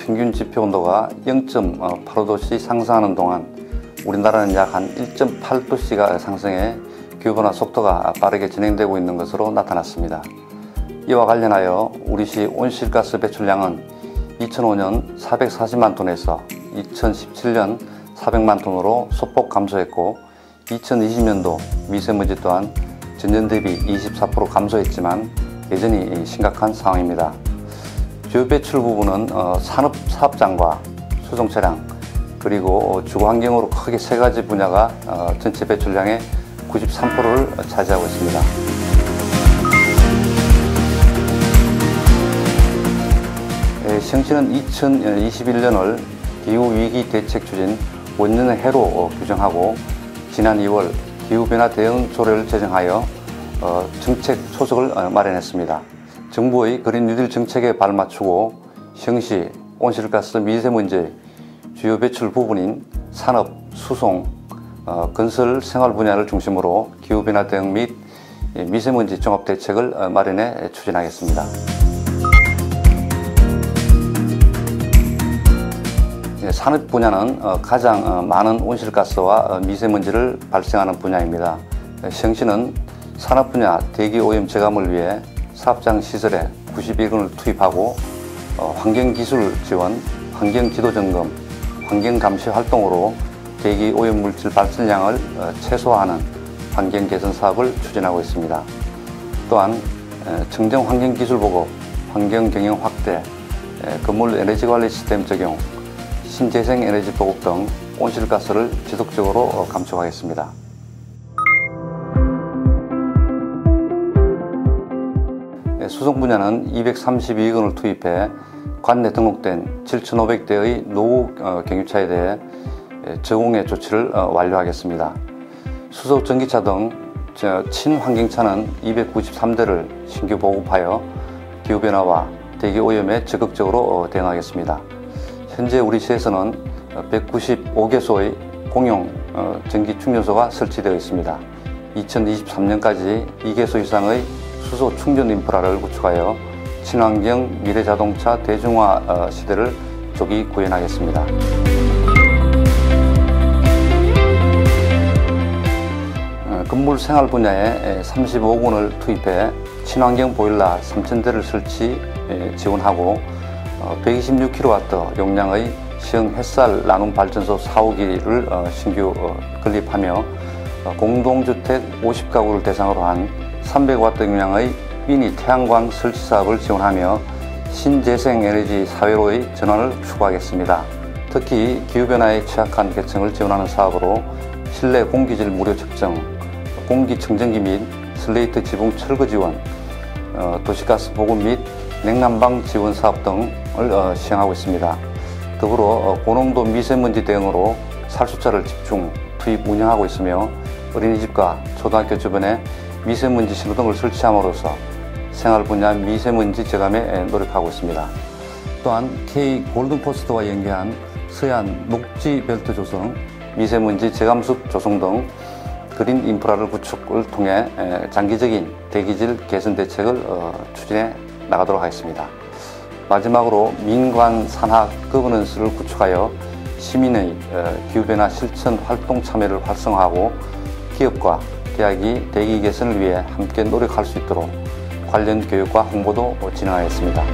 평균 지표 온도가 0.85도씩 상승하는 동안 우리나라는 약 한 1.8도씨가 상승해 기후변화 속도가 빠르게 진행되고 있는 것으로 나타났습니다. 이와 관련하여 우리시 온실가스 배출량은 2005년 440만 톤에서 2017년 400만 톤으로 소폭 감소했고 2020년도 미세먼지 또한 전년 대비 24% 감소했지만 여전히 심각한 상황입니다. 주요 배출 부분은 산업 사업장과 수송 차량 그리고 주거 환경으로 크게 세 가지 분야가 전체 배출량의 93%를 차지하고 있습니다. 시흥시는 2021년을 기후위기 대책 추진 원년의 해로 규정하고 지난 2월 기후변화 대응 조례를 제정하여 정책 초석을 마련했습니다. 정부의 그린 뉴딜 정책에 발맞추고 시흥시 온실가스 미세먼지 주요 배출 부분인 산업, 수송, 건설, 생활 분야를 중심으로 기후변화 대응 및 미세먼지 종합 대책을 마련해 추진하겠습니다. 산업 분야는 가장 많은 온실가스와 미세먼지를 발생하는 분야입니다. 시흥시는 산업 분야 대기 오염 제감을 위해 사업장 시설에 91억원을 투입하고 환경기술 지원, 환경지도 점검, 환경감시 활동으로 대기 오염물질 발생량을 최소화하는 환경개선 사업을 추진하고 있습니다. 또한 청정환경기술 보급, 환경경영 확대, 건물 에너지관리 시스템 적용, 신재생에너지 보급 등 온실가스를 지속적으로 감축하겠습니다. 수송 분야는 232억원을 투입해 관내 등록된 7,500대의 노후 경유차에 대해 저공해 조치를 완료하겠습니다. 수소 전기차 등 친환경차는 293대를 신규 보급하여 기후변화와 대기오염에 적극적으로 대응하겠습니다. 현재 우리 시에서는 195개소의 공용 전기 충전소가 설치되어 있습니다. 2023년까지 2개소 이상의 수소 충전 인프라를 구축하여 친환경 미래자동차 대중화 시대를 조기 구현하겠습니다. 건물 생활 분야에 35억원을 투입해 친환경 보일러 3,000대를 설치 지원하고 126kW 용량의 시흥 햇살 나눔 발전소 4호기를 신규 건립하며 공동주택 50가구를 대상으로 한 300W 용량의 미니 태양광 설치 사업을 지원하며 신재생에너지 사회로의 전환을 추구하겠습니다. 특히 기후변화에 취약한 계층을 지원하는 사업으로 실내 공기질 무료 측정, 공기청정기 및 슬레이트 지붕 철거 지원, 도시가스 보급 및 냉난방 지원 사업 등을 시행하고 있습니다. 더불어 고농도 미세먼지 대응으로 살수차를 집중 투입 운영하고 있으며 어린이집과 초등학교 주변에 미세먼지 신호등을 설치함으로써 생활 분야 미세먼지 저감에 노력하고 있습니다. 또한 K 골든포스트와 연계한 서해안 녹지벨트 조성, 미세먼지 저감숲 조성 등 그린 인프라를 구축을 통해 장기적인 대기질 개선 대책을 추진해 나가도록 하겠습니다. 마지막으로 민관 산하 거버넌스를 구축하여 시민의 기후변화 실천 활동 참여를 활성화하고 기업과 대학이 대기 개선을 위해 함께 노력할 수 있도록 관련 교육과 홍보도 진행하겠습니다.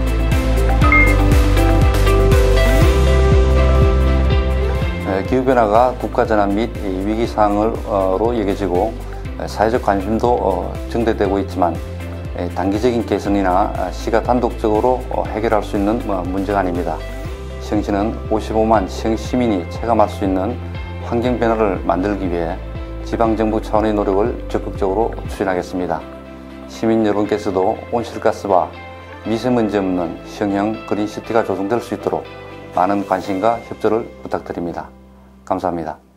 기후변화가 국가전환 및 위기사항으로 여겨지고 사회적 관심도 증대되고 있지만 단기적인 개선이나 시가 단독적으로 해결할 수 있는 문제가 아닙니다. 시흥시는 55만 시흥 시민이 체감할 수 있는 환경 변화를 만들기 위해 지방정부 차원의 노력을 적극적으로 추진하겠습니다. 시민 여러분께서도 온실가스와 미세먼지 없는 시흥형 그린시티가 조성될 수 있도록 많은 관심과 협조를 부탁드립니다. 감사합니다.